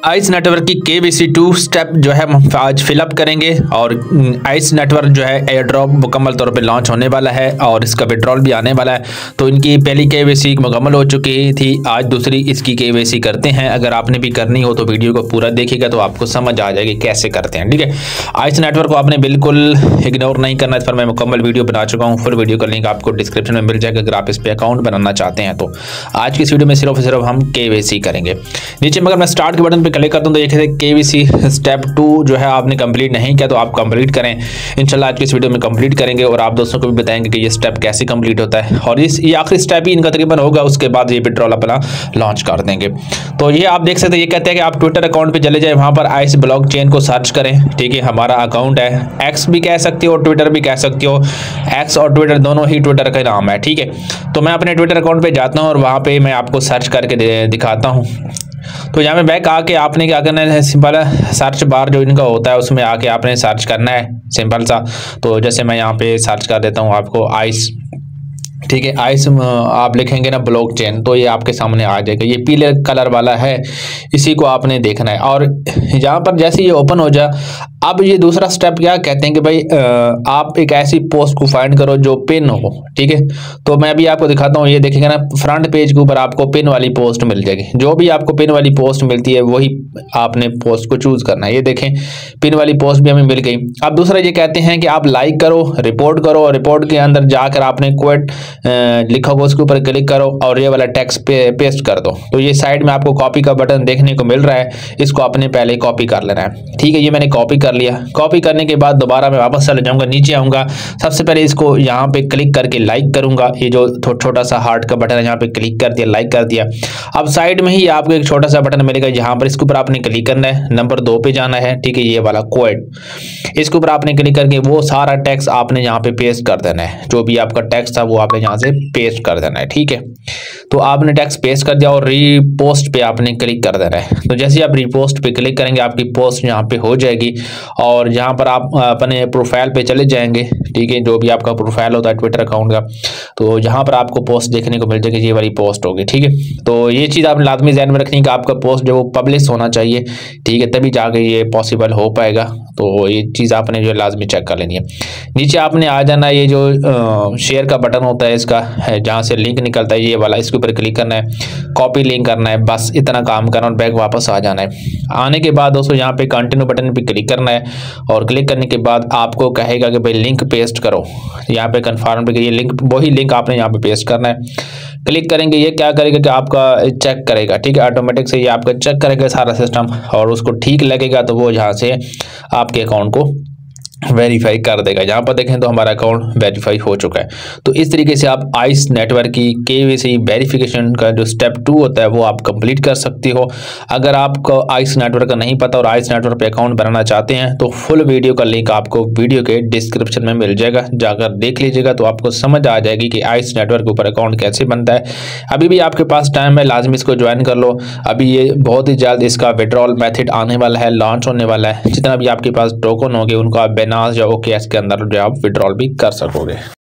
Ice network की KYC 2 step जो है हम आज फिलअप करेंगे और आइस नेटवर्क जो है एयर ड्रॉप मुकम्मल तौर पे लॉन्च होने वाला है और इसका विड्रॉल भी आने वाला है। तो इनकी पहली KYC मुकम्मल हो चुकी थी, आज दूसरी इसकी KYC करते हैं। अगर आपने भी करनी हो तो वीडियो को पूरा देखिएगा तो आपको समझ आ जाएगी कैसे करते हैं। ठीक है, आइस नेटवर्क को आपने बिल्कुल इग्नोर नहीं करना। इस पर मैं मुकम्मल वीडियो बना चुका हूँ, फुल वीडियो का लिंक आपको डिस्क्रिप्शन में मिल जाएगा अगर आप इस पर अकाउंट बनाना चाहते हैं। तो आज की इस वीडियो में सिर्फ हम KYC करेंगे। नीचे मगर मैं स्टार्ट के बटन पर क्लिक करता हूँ तो ये KYC स्टेप 2 जो है आपने कंप्लीट नहीं किया तो आप कंप्लीट करें। इंशाल्लाह आज की इस वीडियो में कंप्लीट करेंगे और आप दोस्तों को भी बताएंगे कि ये स्टेप कैसे कंप्लीट होता है और ये आखिरी स्टेप ही इनका तकरीबन होगा। उसके बाद ये विड्रॉल अपना लॉन्च कर देंगे। तो ये आप देख सकते हैं, ये कहते हैं कि आप ट्विटर अकाउंट पे चले जाए, वहां पर आइस ब्लॉकचेन को सर्च करें। ठीक है, हमारा अकाउंट है, एक्स भी कह सकते हो, ट्विटर भी कह सकते हो। एक्स और ट्विटर दोनों ही ट्विटर का नाम है। ठीक है, तो मैं अपने ट्विटर अकाउंट पे जाता हूँ और वहां पे मैं आपको सर्च करके दिखाता हूँ। तो यहाँ में बैक आके आपने क्या करना है, सिंपल सर्च बार जो इनका होता है उसमें आके आपने सर्च करना है, सिंपल सा। तो जैसे मैं यहाँ पे सर्च कर देता हूँ आपको आइस। ठीक है, आइस आप लिखेंगे ना ब्लॉकचेन तो ये आपके सामने आ जाएगा। ये पीले कलर वाला है, इसी को आपने देखना है। और यहाँ पर जैसे ये ओपन हो जाए, अब ये दूसरा स्टेप क्या कहते हैं कि भाई आप एक ऐसी पोस्ट को फाइंड करो जो पिन हो। ठीक है, तो मैं अभी आपको दिखाता हूँ। ये देखिएगा ना, फ्रंट पेज के ऊपर आपको पिन वाली पोस्ट मिल जाएगी। जो भी आपको पिन वाली पोस्ट मिलती है वही आपने पोस्ट को चूज करना है। ये देखें, पिन वाली पोस्ट भी हमें मिल गई। अब दूसरा ये कहते हैं कि आप लाइक करो, रिपोर्ट करो, और रिपोर्ट के अंदर जाकर आपने क्वेट लिखा होगा उसके ऊपर क्लिक करो और ये वाला टेक्स्ट पेस्ट कर दो। तो ये साइड में आपको कॉपी का बटन देखने को मिल रहा है, इसको आपने पहले कॉपी कर लेना है। ठीक है, ये मैंने कॉपी कर लिया। कॉपी करने के बाद दोबारा मैं वापस चले जाऊंगा, नीचे आऊंगा। सबसे पहले इसको यहाँ पे क्लिक करके लाइक करूंगा। ये जो छोटा सा हार्ट का बटन है यहाँ पे क्लिक कर दिया, लाइक कर दिया। अब साइड में ही आपको एक छोटा सा बटन मिलेगा, यहाँ पर इसके ऊपर आपने क्लिक करना है, नंबर 2 पे जाना है। ठीक है, ये वाला क्वेट, इसके ऊपर आपने क्लिक करके वो सारा टेक्स्ट आपने यहाँ पे पेस्ट कर देना है। जो भी आपका टेक्स्ट था वो आपने यहाँ से पेस्ट कर देना है। ठीक है, तो आपने टेक्स्ट पेस्ट कर दिया और रीपोस्ट पे आपने क्लिक कर देना है। तो जैसे आप रीपोस्ट पे क्लिक करेंगे आपकी पोस्ट यहाँ पे हो जाएगी और यहाँ पर आप अपने प्रोफाइल पे चले जाएंगे। ठीक है, जो भी आपका प्रोफाइल होता है ट्विटर अकाउंट का, तो यहाँ पर आपको पोस्ट देखने को मिल जाएगी, ये वाली पोस्ट होगी। ठीक है, तो ये चीज़ आपने लाजमी ध्यान में रखनी है कि आपका पोस्ट जो वो पब्लिश होना चाहिए। ठीक है, तभी जाके ये पॉसिबल हो पाएगा। तो ये चीज़ आपने जो लाजमी चेक कर लेनी है। नीचे आपने आ जाना, ये जो शेयर का बटन होता है इसका है, जहाँ से लिंक निकलता है ये वाला, इसके ऊपर क्लिक करना है, कॉपी लिंक करना है, बस इतना काम करना और बैक वापस आ जाना है। आने के बाद दोस्तों यहाँ पे कंटिन्यू बटन पे क्लिक करना है और क्लिक करने के बाद आपको कहेगा कि भाई लिंक पेस्ट करो। यहाँ पे कन्फर्म पे ये लिंक, वही लिंक आपने यहाँ पे पेस्ट करना है। क्लिक करेंगे, ये क्या करेगा कि आपका चेक करेगा। ठीक है, ऑटोमेटिक से ये आपका चेक करेगा सारा सिस्टम और उसको ठीक लगेगा तो वो यहाँ से आपके अकाउंट को वेरीफाई कर देगा। यहाँ पर देखें तो हमारा अकाउंट वेरीफाई हो चुका है। तो इस तरीके से आप आइस नेटवर्क की KYC वेरिफिकेशन का जो स्टेप 2 होता है वो आप कंप्लीट कर सकते हो। अगर आपको आइस नेटवर्क का नहीं पता और आइस नेटवर्क पे अकाउंट बनाना चाहते हैं तो फुल वीडियो का लिंक आपको वीडियो के डिस्क्रिप्शन में मिल जाएगा, जाकर देख लीजिएगा तो आपको समझ आ जाएगी कि आइस नेटवर्क के ऊपर अकाउंट कैसे बनता है। अभी भी आपके पास टाइम है, लाजमी इसको ज्वाइन कर लो। अभी ये बहुत ही जल्द इसका विड्रॉल मेथड आने वाला है, लॉन्च होने वाला है। जितना भी आपके पास टोकन होंगे उनको आप या OKX के अंदर जो आप विड्रॉल भी कर सकोगे।